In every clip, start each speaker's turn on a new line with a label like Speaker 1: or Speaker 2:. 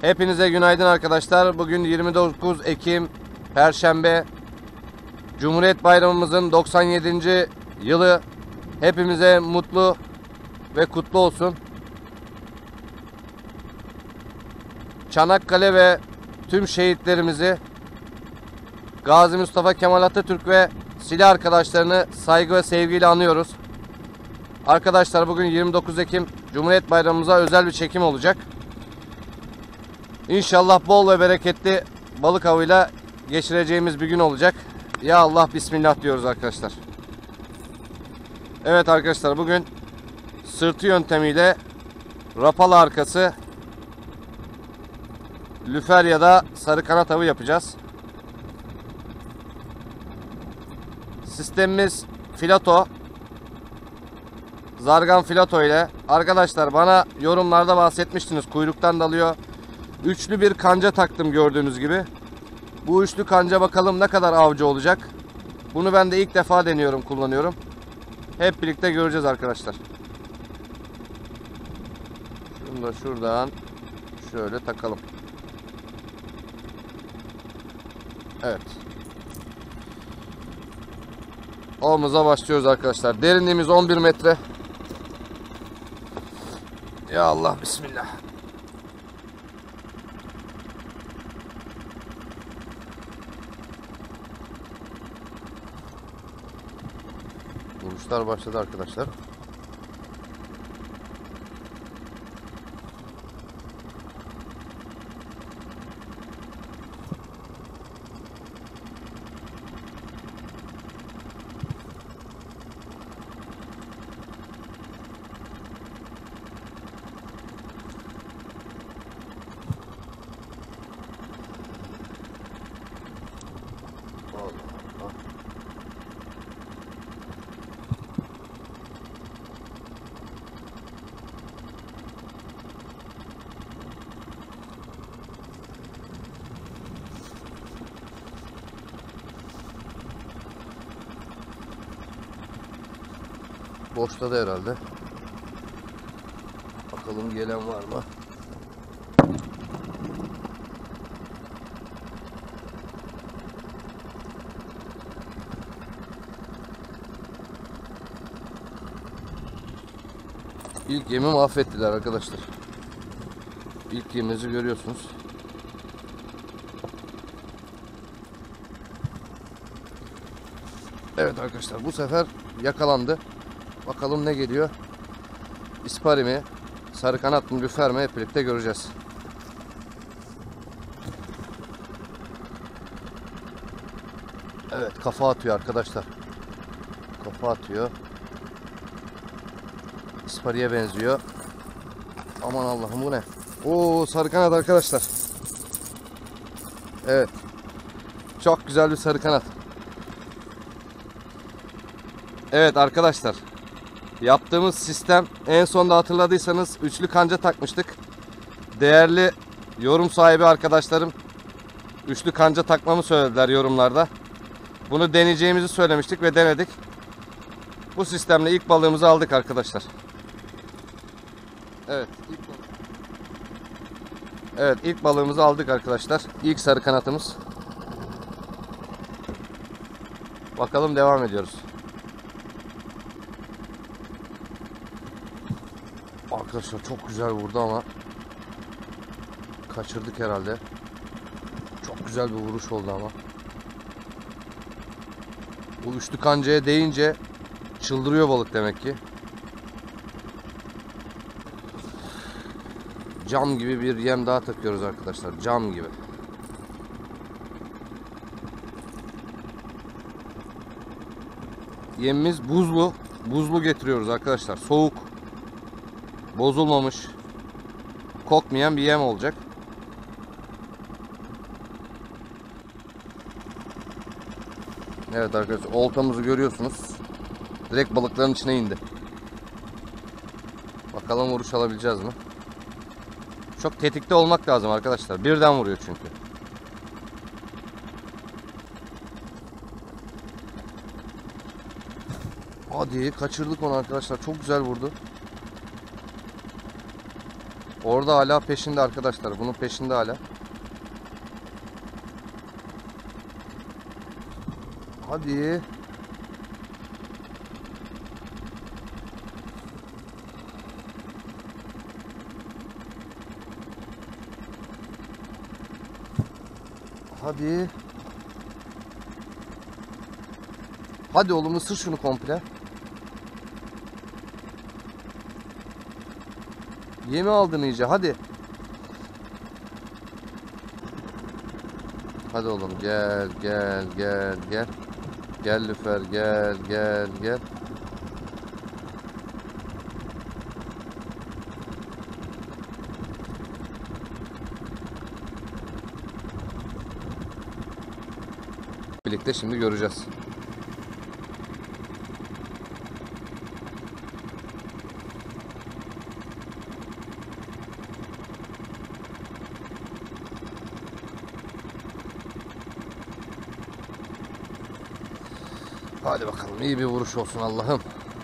Speaker 1: Hepinize günaydın arkadaşlar. Bugün 29 Ekim Perşembe. Cumhuriyet Bayramımızın 97. yılı. Hepimize mutlu ve kutlu olsun. Çanakkale ve tüm şehitlerimizi, Gazi Mustafa Kemal Atatürk ve silah arkadaşlarını saygı ve sevgiyle anıyoruz. Arkadaşlar bugün 29 Ekim Cumhuriyet Bayramımıza özel bir çekim olacak. İnşallah bol ve bereketli balık avıyla geçireceğimiz bir gün olacak. Ya Allah bismillah diyoruz arkadaşlar. Evet arkadaşlar, bugün sırtı yöntemiyle rapala arkası, lüfer ya da sarı kanat avı yapacağız. Sistemimiz filato. Zargan filato ile. Arkadaşlar bana yorumlarda bahsetmiştiniz, kuyruktan dalıyor. Üçlü bir kanca taktım gördüğünüz gibi. Bu üçlü kanca bakalım ne kadar avcı olacak. Bunu ben de ilk defa deniyorum, kullanıyorum. Hep birlikte göreceğiz arkadaşlar. Şunu da şuradan şöyle takalım. Evet. Avımıza başlıyoruz arkadaşlar. Derinliğimiz 11 metre. Ya Allah bismillah. Vuruşlar başladı arkadaşlar. Boşladı herhalde. Bakalım gelen var mı? İlk yemi mahvettiler arkadaşlar. İlk yemimizi görüyorsunuz. Evet arkadaşlar, bu sefer yakalandı. Bakalım ne geliyor? İspari mi? Sarı kanat mı? Lüfer mi? Hep birlikte göreceğiz. Evet, kafa atıyor arkadaşlar. Kafa atıyor. İspariye benziyor. Aman Allah'ım, bu ne? Oo, sarı kanat arkadaşlar. Evet. Çok güzel bir sarı kanat. Evet arkadaşlar. Yaptığımız sistem, en sonda hatırladıysanız üçlü kanca takmıştık. Değerli yorum sahibi arkadaşlarım üçlü kanca takmamı söylediler yorumlarda. Bunu deneyeceğimizi söylemiştik ve denedik. Bu sistemle ilk balığımızı aldık arkadaşlar. Evet, ilk balığımızı aldık arkadaşlar. İlk sarı kanatımız. Bakalım, devam ediyoruz. Arkadaşlar çok güzel vurdu ama kaçırdık herhalde. Çok güzel bir vuruş oldu ama. Bu üçlü kancaya değince çıldırıyor balık demek ki. Cam gibi bir yem daha takıyoruz arkadaşlar. Cam gibi. Yemimiz buzlu. Buzlu getiriyoruz arkadaşlar. Soğuk. Bozulmamış, kokmayan bir yem olacak. Evet arkadaşlar, oltamızı görüyorsunuz. Direkt balıkların içine indi. Bakalım vuruş alabileceğiz mi? Çok tetikte olmak lazım arkadaşlar. Birden vuruyor çünkü. Hadi, kaçırdık onu arkadaşlar. Çok güzel vurdu. Orada hala peşinde arkadaşlar. Bunun peşinde hala. Hadi. Hadi. Hadi oğlum, ısır şunu komple. Yemi aldın iyice, hadi. Hadi oğlum, gel gel gel gel. Gel lüfer, gel gel gel. Birlikte şimdi göreceğiz. Hadi bakalım, iyi bir vuruş olsun Allah'ım.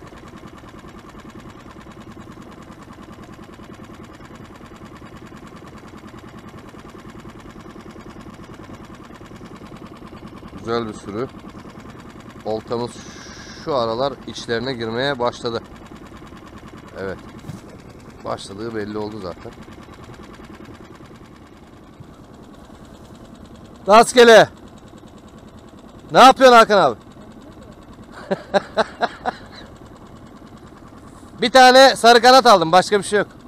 Speaker 1: Güzel bir sürü. Oltamız şu aralar içlerine girmeye başladı. Evet. Başladığı belli oldu zaten. Rastgele. Ne yapıyorsun Hakan abi? Bir tane sarı kanat aldım. Başka bir şey yok.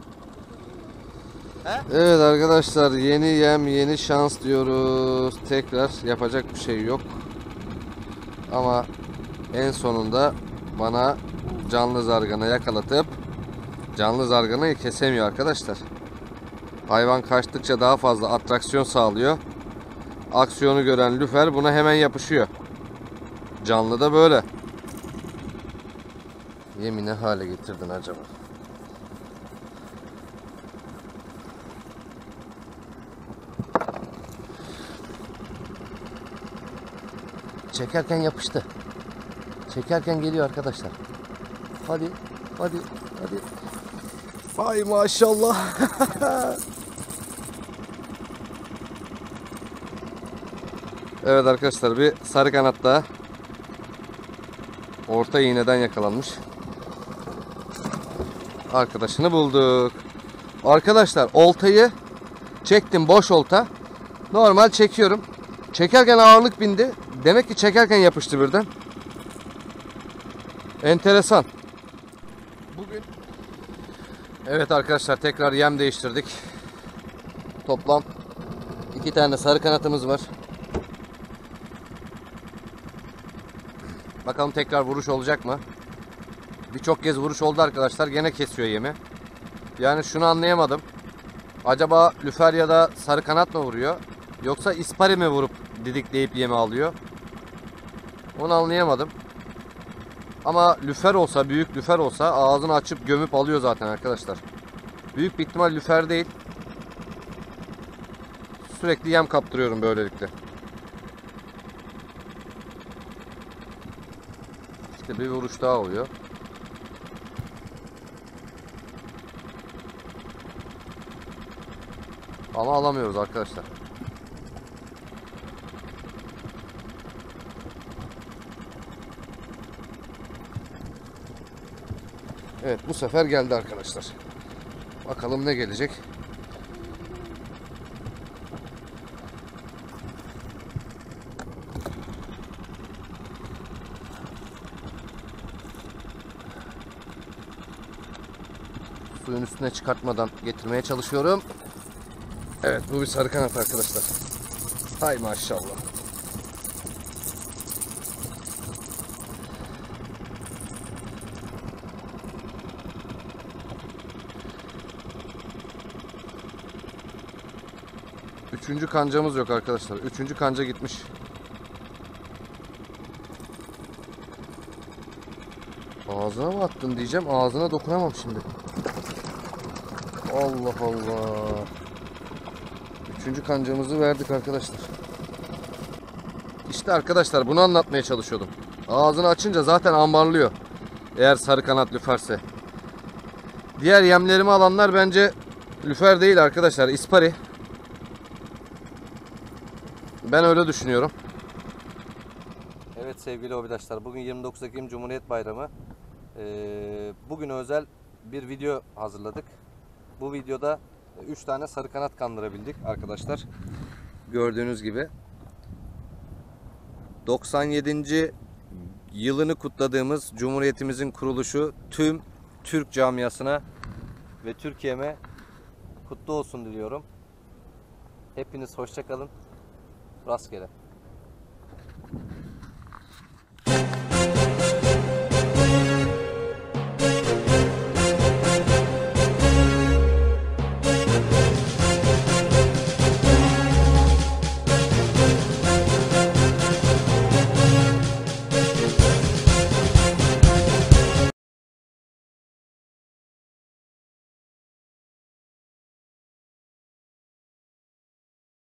Speaker 1: Evet arkadaşlar, yeni yem yeni şans diyoruz. Tekrar yapacak bir şey yok. Ama en sonunda bana canlı zargana yakalatıp canlı zarganayı kesemiyor arkadaşlar. Hayvan kaçtıkça daha fazla atraksiyon sağlıyor. Aksiyonu gören lüfer buna hemen yapışıyor. Canlı da böyle. Yemi ne hale getirdin acaba? Çekerken yapıştı. Çekerken geliyor arkadaşlar. Hadi, hadi, hadi. Ay maşallah. Evet arkadaşlar, bir sarı kanat daha. Orta iğneden yakalanmış. Arkadaşını bulduk. Arkadaşlar, oltayı çektim, boş olta. Normal çekiyorum. Çekerken ağırlık bindi. Demek ki çekerken yapıştı birden. Enteresan. Bugün evet arkadaşlar, tekrar yem değiştirdik. Toplam 2 tane sarı kanatımız var. Bakalım tekrar vuruş olacak mı? Birçok kez vuruş oldu arkadaşlar. Gene kesiyor yemi. Yani şunu anlayamadım. Acaba lüfer ya da sarı kanat mı vuruyor? Yoksa ispari mi vurup didikleyip yemi alıyor? Onu anlayamadım. Ama lüfer olsa, büyük lüfer olsa ağzını açıp gömüp alıyor zaten arkadaşlar. Büyük bir ihtimal lüfer değil. Sürekli yem kaptırıyorum böylelikle. İşte bir vuruş daha oluyor. Ama alamıyoruz arkadaşlar. Evet, bu sefer geldi arkadaşlar. Bakalım ne gelecek. Suyun üstüne çıkartmadan getirmeye çalışıyorum. Evet, bu bir sarı kanat arkadaşlar. Hay maşallah. Üçüncü kancamız yok arkadaşlar. Üçüncü kanca gitmiş. Ağzına mı attın diyeceğim. Ağzına dokunamam şimdi. Allah Allah. Üçüncü kancamızı verdik arkadaşlar. İşte arkadaşlar, bunu anlatmaya çalışıyordum. Ağzını açınca zaten ambarlıyor. Eğer sarı kanat lüferse. Diğer yemlerimi alanlar bence Lüfer değil arkadaşlar, ispari. Ben öyle düşünüyorum. Evet sevgili hobidaşlar, bugün 29 Ekim Cumhuriyet Bayramı. Bugün özel bir video hazırladık. Bu videoda 3 tane sarı kanat kandırabildik arkadaşlar. Gördüğünüz gibi 97. yılını kutladığımız Cumhuriyetimizin kuruluşu tüm Türk camiasına ve Türkiye'me kutlu olsun diliyorum. Hepiniz hoşça kalın. Rastgele.